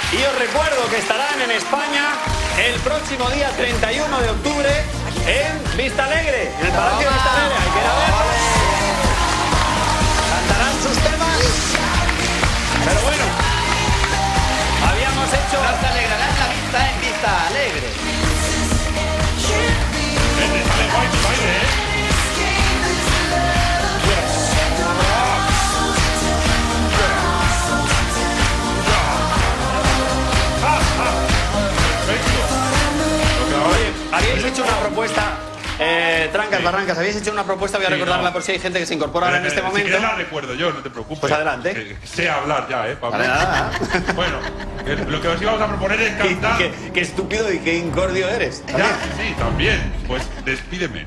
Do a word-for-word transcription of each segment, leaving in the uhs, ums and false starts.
Y os recuerdo que estarán en España el próximo día treinta y uno de octubre en Vista Alegre, en el Palacio de Vista Alegre. Hay que ir a ver. Cantarán sus temas. Pero bueno, habíamos hecho... Nos alegrarán la vista en Vista Alegre. Habíais hecho una propuesta, eh, Trancas, Sí. Barrancas, habéis hecho una propuesta, voy a Sí, recordarla no. por si hay gente que se incorpora ahora en este Si momento. quieres la recuerdo yo, no te preocupes. Pues adelante. Que, que sé hablar ya, ¿eh, Pablo? Vale, nada. Bueno, que lo que os íbamos a proponer es Qué, cantar... qué- qué estúpido y qué incordio eres. Ya, sí, también. Pues despídeme.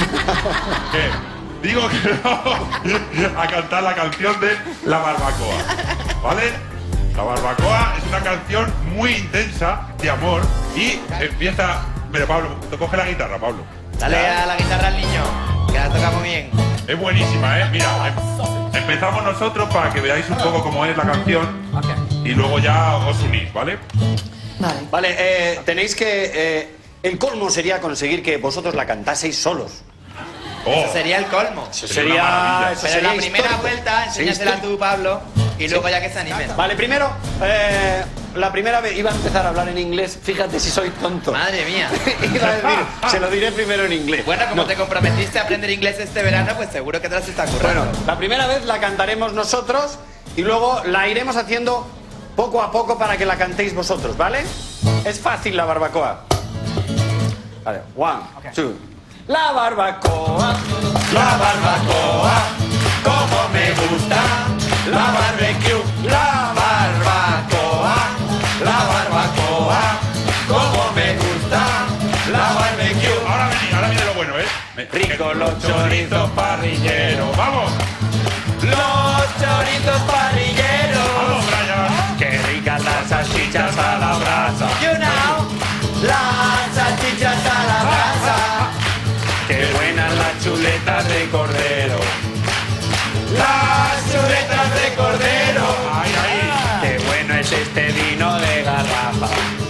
¿Qué? Digo que no a cantar la canción de La Barbacoa, ¿vale? La Barbacoa es una canción muy intensa de amor y empieza... Mira, Pablo, te coge la guitarra, Pablo. Dale a la guitarra al niño, que la toca muy bien. Es buenísima, ¿eh? Mira, em- empezamos nosotros para que veáis un poco cómo es la canción y luego ya os unís, ¿vale? Vale. Vale, eh, tenéis que... eh, el colmo sería conseguir que vosotros la cantaseis solos. Oh, Eso sería el colmo. Eso Sería una maravilla. eso Pero sería la primera histórico. vuelta, enséñasela Sí, tú, Pablo, y luego ya que se animen. Vale, primero, eh, la primera vez iba a empezar a hablar en inglés. Fíjate si soy tonto. Madre mía. Iba a decir, se lo diré primero en inglés. Bueno, como No. te comprometiste a aprender inglés este verano, pues seguro que te las está currando. Bueno, la primera vez la cantaremos nosotros y luego la iremos haciendo poco a poco para que la cantéis vosotros, ¿vale? Es fácil la barbacoa. Vale, one, two. La barbacoa, la barbacoa, como me gusta, la barbecue, la barbacoa, la barbacoa, como me gusta, la barbecue. ahora viene, ahora viene lo bueno, ¿eh? Me- Rico los chorizos parrilleros. ¡Vamos! Los chorizos parrilleros. ¡Vamos, Brian! Qué ricas las salchichas a la brasa. You know. Las salchichas a la brasa. Qué buenas las chuletas de cordero. Las chuletas de cordero. ¡Ahí, ahí! Qué bueno es este vino de garrafa.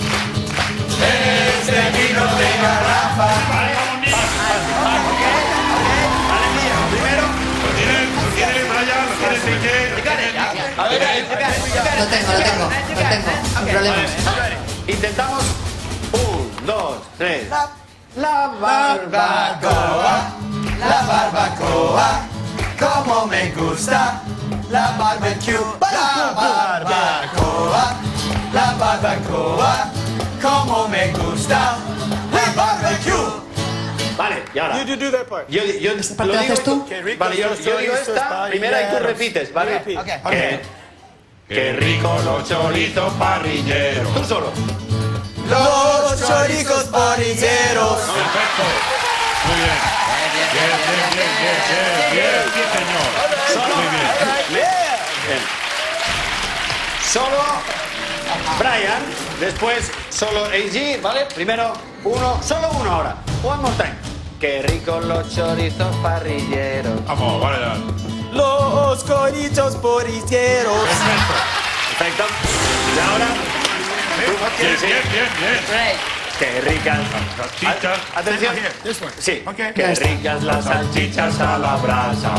Este vino de garrafa. ¡Vale, vamos, niños! Vale, mía, primero. ¿Lo tienes? ¿Lo tienes, Brian? ¿Lo tienes, Enrique? A ver, ahí. Lo tengo, lo tengo, lo tengo. Sin problemas. Intentamos. Un, dos, tres. La barbacoa, La barbacoa, como me gusta. La barbecue, la barbacoa, la barbacoa, como me gusta. La barbecue. Vale, y ahora. You do that part. Yo, yo, parte lo la digo, haces tú? Vale, yo, yo digo esta primera y tú repites, ¿vale? Ok. Que- Qué rico los chorizos parrilleros. Tú solo. Los chorizos parrilleros. Perfecto. Muy bien. Bien, bien, bien, bien, bien, bien, sí, señor. Muy bien. Bien. Solo Brian, después solo A G, ¿vale? Primero uno, solo uno ahora. One more time. Qué ricos los chorizos parrilleros. Vamos, vale, ya. Los chorizos parrilleros. Perfecto. Perfecto. Y ahora. Bien, bien, bien, bien. Great. Qué ricas. Salchichas. Atención. Sí. Okay. Qué ricas las salchichas a la brasa.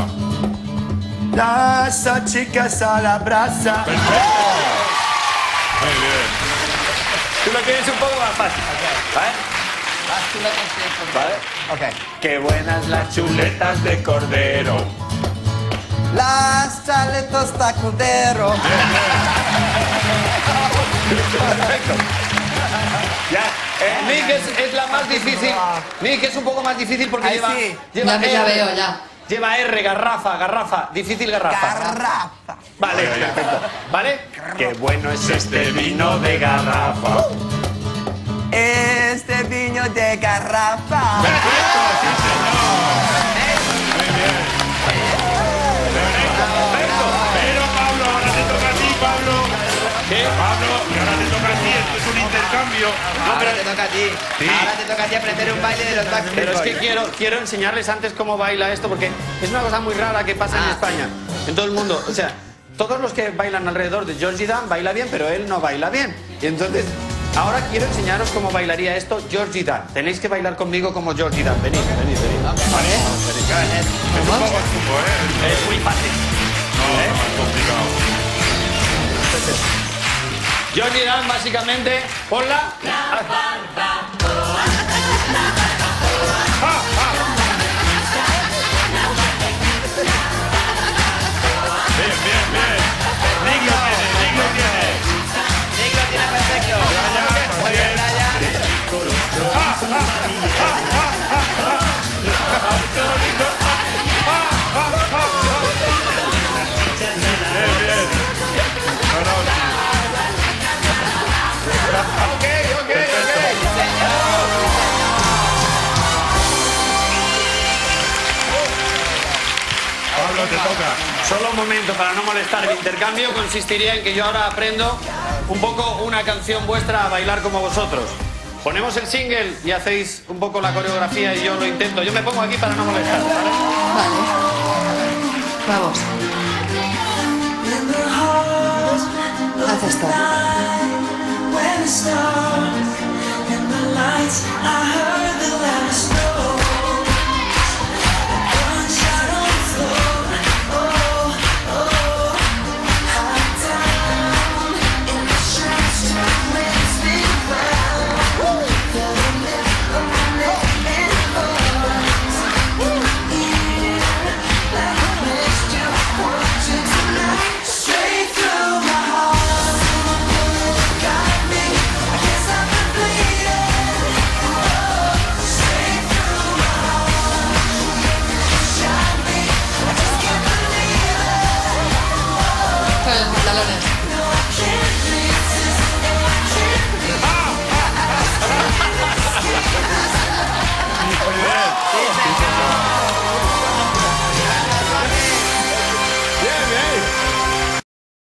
Las salchichas a la brasa. Perfecto. Muy bien. Tú lo tienes un poco más fácil. ¿Vale? ¿Vale? Ok. Qué buenas las chuletas de cordero. Las chaletas de cordero. Perfecto. Ya. Eh, Nick es, es la más difícil. Nick es un poco más difícil porque Ahí lleva, sí. lleva Ya, me- ya R. veo, ya. Lleva R, garrafa, garrafa. Difícil garrafa. Garrafa. Vale, perfecto. ¿Vale? Qué bueno es este vino de garrafa. Este vino de garrafa. Perfecto, sí, señor. Muy bien. Perfecto. Pero, Pablo, ahora te toca a ti, Pablo. ¿Qué? Pablo, que ahora te toca a ti. Esto es un intercambio. Ahora te toca a ti. Sí. Ahora te toca a ti aprender un baile de los Backstreet Pero es que Boys. quiero, quiero enseñarles antes cómo baila esto porque es una cosa muy rara que pasa en Ah. España. En todo el mundo. O sea, todos los que bailan alrededor de Georgie Dan baila bien, pero él no baila bien. Y entonces, ahora quiero enseñaros cómo bailaría esto Georgie Dan. Tenéis que bailar conmigo como Georgie Dan. Venid, venid, venid. Vale. Es un poco chungo, ¿eh? Es muy fácil. No, no, es complicado. Georgie Dan, básicamente, ponla. Bien, bien, bien. Nick lo tiene, Nick lo tiene. Nick lo tiene perfecto. Muy bien, Brian. Bien, bien. No, no, Ok, ok, ok. Pablo, te toca. Solo un momento para no molestar. El intercambio consistiría en que yo ahora aprendo un poco una canción vuestra a bailar como vosotros. Ponemos el single y hacéis un poco la coreografía y yo lo intento. Yo me pongo aquí para no molestar, ¿vale? Vale. Vamos. Haz esto. Con los pantalones.